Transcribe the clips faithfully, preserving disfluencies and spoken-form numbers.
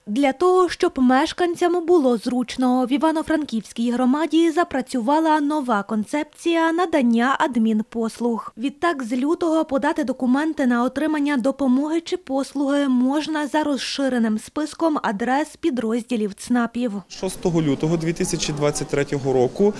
Для того, щоб мешканцям було зручно, в Івано-Франківській громаді запрацювала нова концепція надання адмінпослуг. Відтак, з лютого подати документи на отримання допомоги чи послуги можна за розширеним списком адрес підрозділів ЦНАПів. шостого лютого дві тисячі двадцять третього року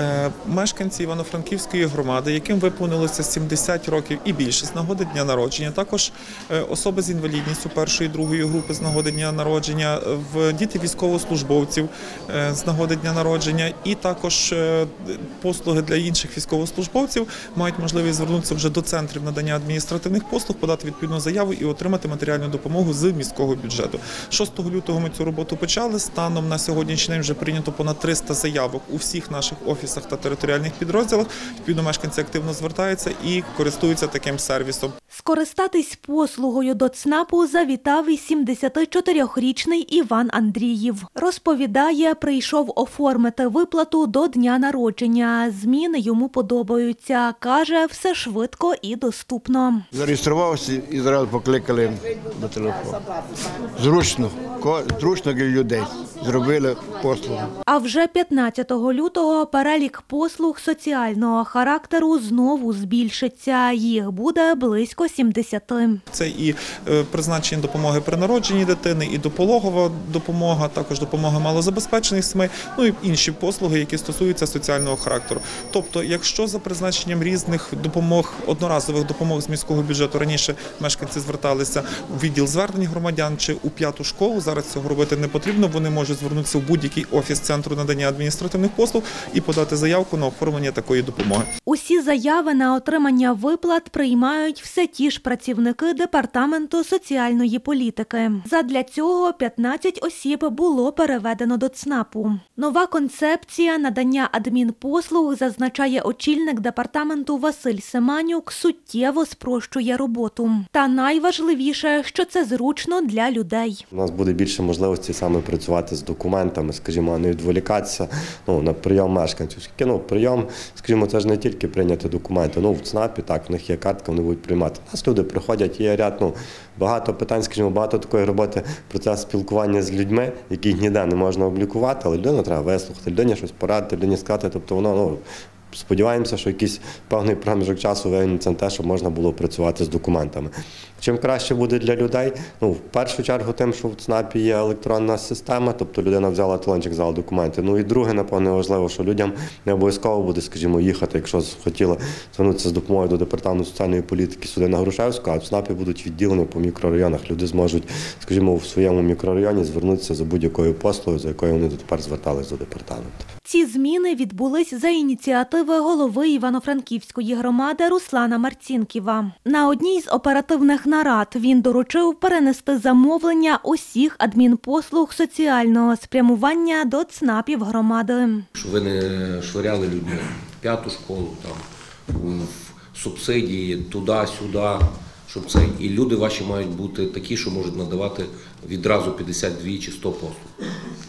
мешканці Івано-Франківської громади, яким виповнилося сімдесят років і більше з нагоди дня народження, також особи з інвалідністю першої і другої групи з нагоди дня народження, в діти військовослужбовців з нагоди дня народження і також послуги для інших військовослужбовців мають можливість звернутися вже до центрів надання адміністративних послуг, подати відповідну заяву і отримати матеріальну допомогу з міського бюджету. шостого лютого ми цю роботу почали. Станом на сьогоднішній день вже прийнято понад триста заявок у всіх наших офісах та територіальних підрозділах. Відповідно, мешканці активно звертаються і користуються таким сервісом. Скористатись послугою до ЦНАПу завітав і сімдесятичотирирічний Іван Андріїв. Розповідає, прийшов оформити виплату до дня народження. Зміни йому подобаються. Каже, все швидко і доступно. Зареєструвався і зразу покликали на телефон. Зручно, зручно для людей. Зробили послугу. А вже п'ятнадцятого лютого перелік послуг соціального характеру знову збільшиться. Їх буде близько сімдесяти. Це і призначення допомоги при народженні дитини, і допологова допомога, також допомога малозабезпечених сімей, ну і інші послуги, які стосуються соціального характеру. Тобто, якщо за призначенням різних допомог, одноразових допомог з міського бюджету раніше мешканці зверталися у відділ звернень громадян чи у п'яту школу, зараз цього робити не потрібно, вони можуть звернутися в будь-який офіс Центру надання адміністративних послуг і подати заявку на оформлення такої допомоги. Усі заяви на отримання виплат приймають все ті ж працівники Департаменту соціальної політики. Задля цього п'ятнадцять осіб було переведено до ЦНАПу. Нова концепція надання адмінпослуг, зазначає очільник департаменту Василь Семанюк, суттєво спрощує роботу. Та найважливіше, що це зручно для людей. У нас буде більше можливості саме працювати з документами, скажімо, а не відволікатися ну, на прийом мешканців. Оскільки, ну, прийом, скажімо, це ж не тільки прийняти документи. Ну, в ЦНАПі, так, в них є картка, вони будуть приймати. У нас люди приходять, є ряд, ну, багато питань, скажімо, багато такої роботи, процес спілкування з людьми, яких ніде не можна облікувати, але людину треба вислухати, людині щось порадити, людині сказати, тобто воно, ну, сподіваємося, що якийсь певний проміжок часу виявиться на те, щоб можна було працювати з документами. Чим краще буде для людей? Ну, в першу чергу тим, що в ЦНАПі є електронна система, тобто людина взяла талончик, взяла документи. Ну і друге, напевно, важливо, що людям не обов'язково буде, скажімо, їхати, якщо хотіла звернутися з допомогою до Департаменту соціальної політики сюди на Грушевську, а в ЦНАПі будуть відділені по мікрорайонах. Люди зможуть, скажімо, в своєму мікрорайоні звернутися за будь-якою послугою, за якою вони дотепер звертались до департаменту. Ці зміни відбулись за ініціативи голови Івано-Франківської громади Руслана Марцінківа. На одній з оперативних нарад він доручив перенести замовлення усіх адмінпослуг соціального спрямування до ЦНАПів громади. Щоб ви не швиряли людьми п'яту школу, там, субсидії, туди-сюди, щоб це і люди ваші мають бути такі, що можуть надавати відразу п'ятдесят дві чи сто послуг.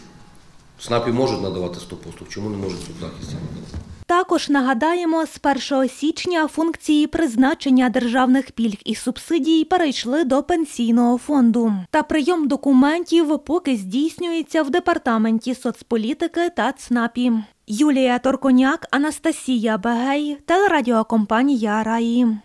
В ЦНАПі можуть надавати сто послуг, чому не можуть в соцзахисті надавати? Також нагадаємо, з першого січня функції призначення державних пільг і субсидій перейшли до пенсійного фонду. Та прийом документів поки здійснюється в Департаменті соцполітики та ЦНАПі. Юлія Торконяк, Анастасія Бегей, телерадіокомпанія «Раї».